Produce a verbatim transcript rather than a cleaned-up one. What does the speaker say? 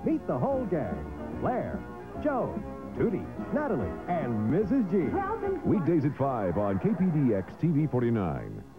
Meet the whole gang. Blair, Joe, Tootie, Natalie, and Missus G. Weekdays at five on K P D X T V forty-nine.